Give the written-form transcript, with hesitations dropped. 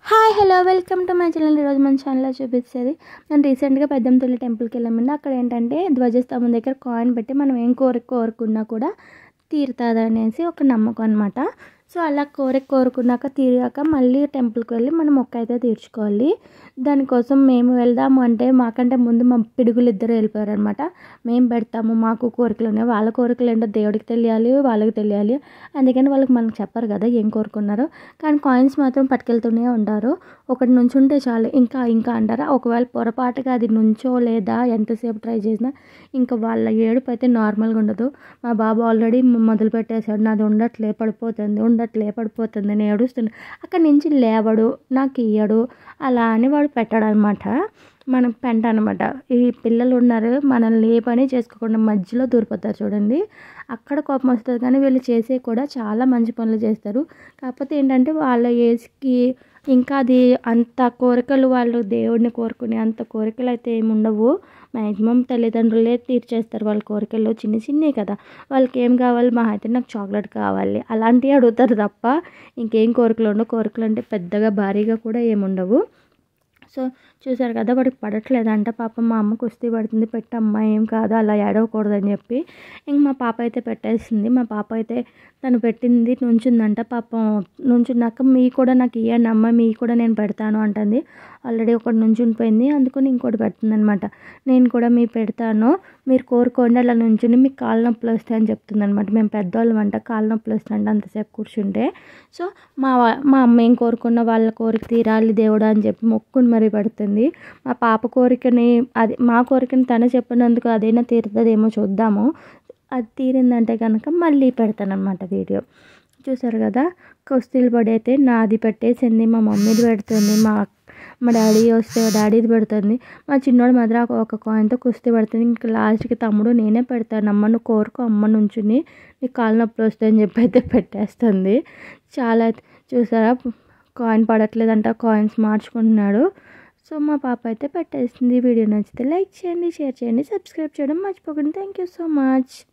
Hi hello welcome to my channel. ఈరోజు మన ఛానల్లో చూపించేది నేను రీసెంట్గా పెద్దంతల్లి టెంపుల్కి వెళ్ళామండి. అక్కడ ఏంటంటే ధ్వజస్తంభం దగ్గర కాయిన్ పెట్టి మనం ఏం కోరుకున్నా కూడా తీరుతుంది అనేసి ఒక నమ్మకం అనమాట. సో అలా కోరుకున్నాక తీరాక మళ్ళీ టెంపుల్కి వెళ్ళి మనం మొక్క అయితే తీర్చుకోవాలి. దానికోసం మేము వెళ్దాము అంటే మాకంటే ముందు మా పిడుగులు ఇద్దరు వెళ్ళిపోయారు అనమాట. మేము పెడతాము, మాకు కోరికలు ఉన్నాయి, వాళ్ళ కోరికలు ఏంటో దేవుడికి తెలియాలి, వాళ్ళకి తెలియాలి. అందుకని వాళ్ళకి మనకు చెప్పరు కదా ఏం కోరుకున్నారో. కానీ కాయిన్స్ మాత్రం పట్టుకెళ్తూనే ఉంటారు. ఒకటి నుంచి ఉంటే చాలు ఇంకా అంటారా. ఒకవేళ పొరపాటుగా అది నుంచో లేదా ఎంతసేపు ట్రై చేసినా ఇంకా వాళ్ళ ఏడుపు అయితే నార్మల్గా ఉండదు. మా బాబు ఆల్రెడీ మొదలు పెట్టేశాడు, నాది పడిపోతుంది నేను ఏడుస్తుంది. అక్కడి నుంచి లేవడు, నాకు ఇయ్యడు, అలా అని వాడు పెట్టాడనమాట. మనం పెంట అనమాట. ఈ పిల్లలు ఉన్నారు, మనల్ని ఏ పని చేసుకోకుండా మధ్యలో దూరిపోతారు చూడండి. అక్కడ కోపం వస్తుంది. కానీ వీళ్ళు చేసే కూడా చాలా మంచి పనులు చేస్తారు. కాకపోతే ఏంటంటే వాళ్ళ ఏజ్కి ఇంకా అది అంత కోరికలు, వాళ్ళు దేవుడిని కోరుకునే అంత కోరికలు అయితే ఏమి ఉండవు. మ్యాక్సిమం తల్లిదండ్రులే తీర్చేస్తారు వాళ్ళ కోరికలు. చిన్నవి కదా, వాళ్ళకి ఏం కావాలి, మా అయితే నాకు చాక్లెట్ కావాలి అలాంటివి అడుగుతారు తప్ప ఇంకేం కోరికలు ఉండవు. కోరికలు అంటే పెద్దగా భారీగా కూడా ఏముండవు. సో చూసారు కదా, వాడికి పడట్లేదంట. పాపం మా అమ్మ కుస్తీ పడుతుంది, పెట్టమ్మా ఏం కాదు అలా ఏడవకూడదని చెప్పి. ఇంక మా పాప అయితే పెట్టేసింది. మా పాప అయితే తను పెట్టింది నుంచుందంట. పాపం నుంచున్నాక మీ కూడా నాకు ఇవ్వండి అమ్మ, మీ కూడా నేను పెడతాను అంటుంది. ఆల్రెడీ ఒకటి నుంచునిపోయింది, అందుకని ఇంకోటి పెడుతుంది అనమాట. నేను కూడా మీ పెడతాను, మీరు కోరుకోండి అలా నుంచుని, మీకు కాళ్ళ నొప్పులు వస్తాయని చెప్తుంది అనమాట. మేము పెద్దవాళ్ళం అంట, కాళ్ళ నొప్పులు వస్తాయంట అంతసేపు కూర్చుంటే. సో మా అమ్మ ఏం కోరుకున్న వాళ్ళ కోరిక తీరాలి దేవుడు అని చెప్పి మొక్కుని మరీ పెడుతుంది. మా పాప కోరికని, అది మా కోరికని తను చెప్పినందుకు అదైనా తీరుతుందేమో చూద్దాము. అది తీరిందంటే కనుక మళ్ళీ పెడతానమాట వీడియో. చూసారు కదా, కుస్తీలు పడి అయితే నాది పెట్టేసింది, మా మమ్మీది పెడుతుంది, మా డాడీ వస్తే డాడీది పెడుతుంది, మా చిన్నోడు మాత్రం ఒక కాయిన్తో కుస్తీ పెడుతుంది. ఇంకా లాస్ట్కి తమ్ముడు నేనే పెడతాను అమ్మ, నువ్వు కోరుకో అమ్మ నుంచుని, నీకు కాళ్ళ నొప్పులు వస్తాయని చెప్పి అయితే పెట్టేస్తుంది. చాలా చూసారా, కాయిన్ పడట్లేదంట, కాయిన్స్ మార్చుకుంటున్నాడు. సో మా పాప అయితే పెట్టేసింది. వీడియో నచ్చితే లైక్ చేయండి, షేర్ చేయండి, సబ్స్క్రైబ్ చేయడం మర్చిపోకండి. Thank you so much.